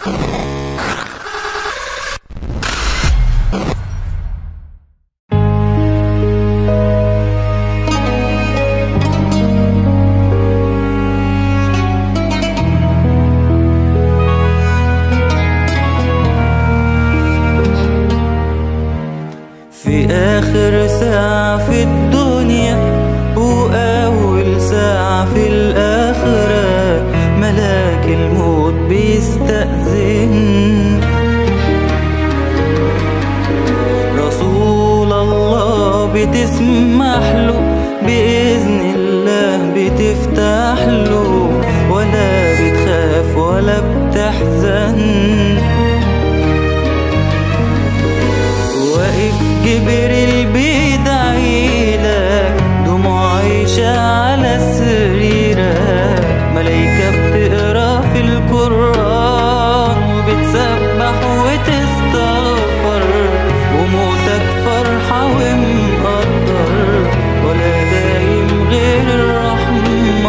في آخر ساعة في الدنيا وأول ساعة في الآخرة ملاك الموت بيستأذن. رسول الله بتسمح له بإذن الله بتفتح له، ولا بتخاف ولا بتحزن. واقف جبريل بيدعيلك، دموع عايشة على سريرك، ملايكة بتقرا في القرآن وبتسبح وتستغفر، وموتك فرحة ومقدر ولا دايم غير الرحمن.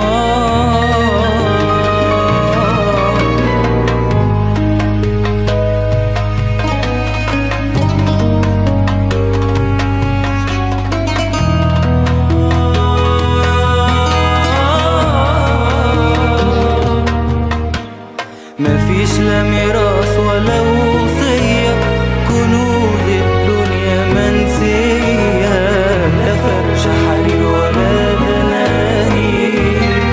مفيش لا ميراث ولا وصية، كنوز الدنيا منسية، لا فرش حرير ولا دنانير.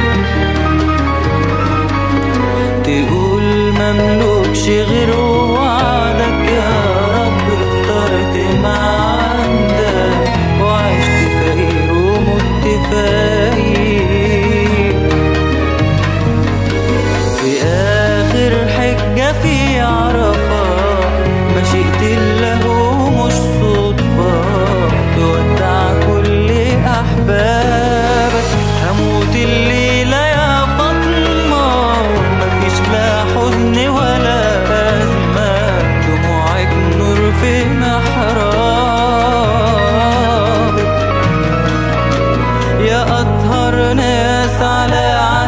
تقول مملوكش غير وعدك، يا رب اخترت ما عندك، وعشت فقير ومت فقير. في آخر حجة في عرفة مشيئة الله ومش صدفة، تودع كل أحبابك. هموت الليلة يا فاطمة، مفيش لا حزن ولا أزمة، دموعك نور في محرابك. يا أطهر ناس على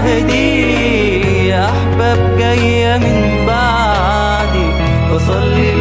عهدي، يا أحباب جاية من بعدي، وصلي